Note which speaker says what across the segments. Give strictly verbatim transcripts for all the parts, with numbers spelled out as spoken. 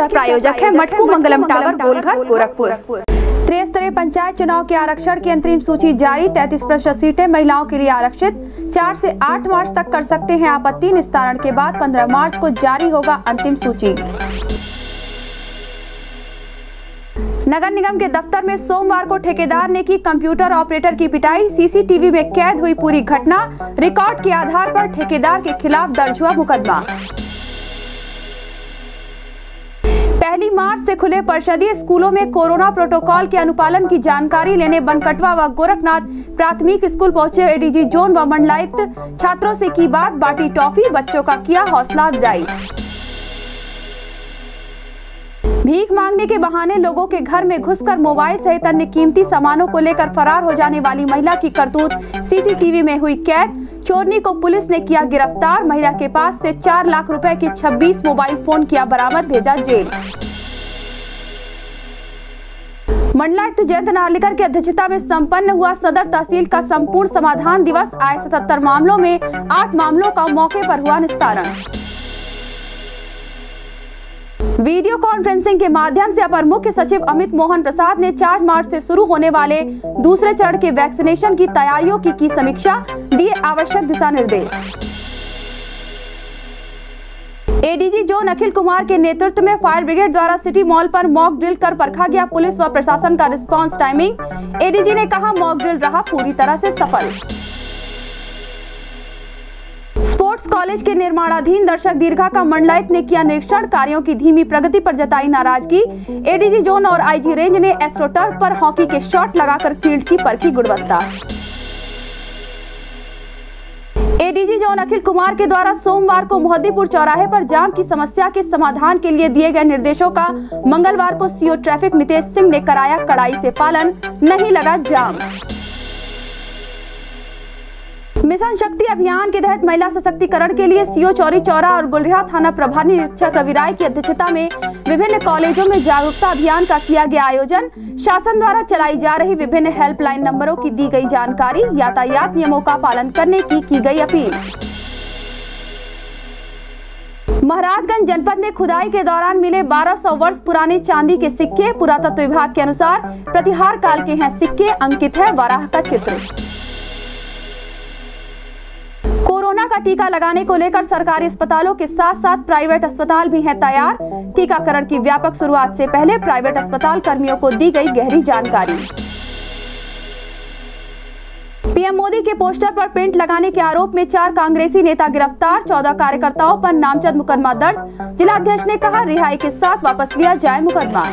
Speaker 1: सह प्रायोजक है मटकू मंगलम टावर गोलघर गोरखपुर। त्रिस्तरीय पंचायत चुनाव के आरक्षण की अंतरिम सूची जारी। तैंतीस प्रतिशत सीटें महिलाओं के लिए आरक्षित। चार से आठ मार्च तक कर सकते हैं आपत्ति। निस्तारण के बाद पंद्रह मार्च को जारी होगा अंतिम सूची। नगर निगम के दफ्तर में सोमवार को ठेकेदार ने की कंप्यूटर ऑपरेटर की पिटाई। सीसीटीवी में कैद हुई पूरी घटना। रिकॉर्ड के आधार पर ठेकेदार के खिलाफ दर्ज हुआ मुकदमा। पहली मार्च से खुले परिषदीय स्कूलों में कोरोना प्रोटोकॉल के अनुपालन की जानकारी लेने बनकटवा व गोरखनाथ प्राथमिक स्कूल पहुंचे एडीजी जोन व मंडलायुक्त। छात्रों से की बात, बांटी टॉफी, बच्चों का किया हौसला अफजाई। भीख मांगने के बहाने लोगों के घर में घुसकर मोबाइल सहित अन्य कीमती सामानों को लेकर फरार हो जाने वाली महिला की करतूत सीसीटीवी में हुई कैद। चोरनी को पुलिस ने किया गिरफ्तार। महिला के पास से चार लाख रुपए के छब्बीस मोबाइल फोन किया बरामद, भेजा जेल। मंडलायुक्त जयंत नार्लिकर की अध्यक्षता में संपन्न हुआ सदर तहसील का संपूर्ण समाधान दिवस। आए सतहत्तर मामलों में आठ मामलों का मौके पर हुआ निस्तारण। वीडियो कॉन्फ्रेंसिंग के माध्यम से अपर मुख्य सचिव अमित मोहन प्रसाद ने चार मार्च से शुरू होने वाले दूसरे चरण के वैक्सीनेशन की तैयारियों की की समीक्षा, दिए आवश्यक दिशा निर्देश। एडीजी जोन अखिल कुमार के नेतृत्व में फायर ब्रिगेड द्वारा सिटी मॉल पर मॉक ड्रिल कर परखा गया पुलिस व प्रशासन का रिस्पांस टाइमिंग। एडीजी ने कहा मॉक ड्रिल रहा पूरी तरह से सफल। स्पोर्ट्स कॉलेज के निर्माणाधीन दर्शक दीर्घा का मंडलायुक्त ने किया निरीक्षण। कार्यों की धीमी प्रगति पर जताई नाराजगी। एडीजी जोन और आईजी रेंज ने एस्ट्रोटर्फ पर हॉकी के शॉट लगाकर फील्ड की परखी गुणवत्ता। एडीजी जोन अखिल कुमार के द्वारा सोमवार को मोहद्दीपुर चौराहे पर जाम की समस्या के समाधान के लिए दिए गए निर्देशों का मंगलवार को सीओ ट्रैफिक नितेश सिंह ने कराया कड़ाई से पालन, नहीं लगा जाम। मिशन शक्ति अभियान के तहत महिला सशक्तिकरण के लिए सीओ चौरी चौरा और गुलरिहा थाना प्रभारी निरीक्षक रवि राय की अध्यक्षता में विभिन्न कॉलेजों में जागरूकता अभियान का किया गया आयोजन। शासन द्वारा चलाई जा रही विभिन्न हेल्पलाइन नंबरों की दी गई जानकारी। यातायात नियमों का पालन करने की की गई अपील। महाराजगंज जनपद में खुदाई के दौरान मिले बारह सौ वर्ष पुराने चांदी के सिक्के। पुरातत्व विभाग के अनुसार प्रतिहार काल के हैं सिक्के। अंकित है वराह का चित्र। कोरोना का टीका लगाने को लेकर सरकारी अस्पतालों के साथ साथ प्राइवेट अस्पताल भी हैं तैयार। टीकाकरण की व्यापक शुरुआत से पहले प्राइवेट अस्पताल कर्मियों को दी गई गहरी जानकारी। पीएम मोदी के पोस्टर पर प्रिंट लगाने के आरोप में चार कांग्रेसी नेता गिरफ्तार। चौदह कार्यकर्ताओं पर नामजद मुकदमा दर्ज। जिलाध्यक्ष ने कहा रिहाई के साथ वापस लिया जाए मुकदमा।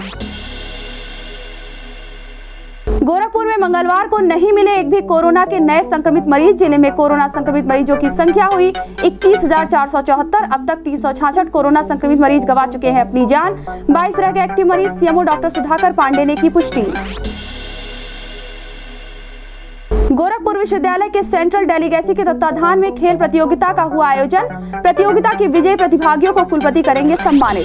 Speaker 1: गोरखपुर में मंगलवार को नहीं मिले एक भी कोरोना के नए संक्रमित मरीज। जिले में कोरोना संक्रमित मरीजों की संख्या हुई इक्कीस हजार चार सौ चौहत्तर। अब तक तीन सौ छियासठ कोरोना संक्रमित मरीज गंवा चुके हैं अपनी जान। बाईस रह गए एक्टिव मरीज। सीएमओ डॉक्टर सुधाकर पांडे ने की पुष्टि। गोरखपुर विश्वविद्यालय के सेंट्रल डेलीगेसी के तत्वाधान में खेल प्रतियोगिता का हुआ आयोजन। प्रतियोगिता के विजयी प्रतिभागियों को कुलपति करेंगे सम्मानित।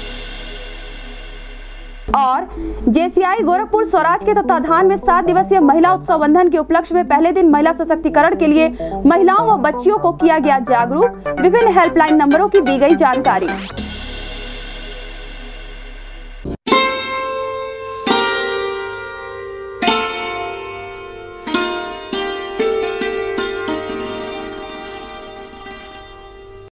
Speaker 1: और जेसीआई गोरखपुर स्वराज के तत्वाधान में सात दिवसीय महिला उत्सव बंधन के उपलक्ष्य में पहले दिन महिला सशक्तिकरण के लिए महिलाओं व बच्चियों को किया गया जागरूक। विभिन्न हेल्पलाइन नंबरों की दी गई जानकारी।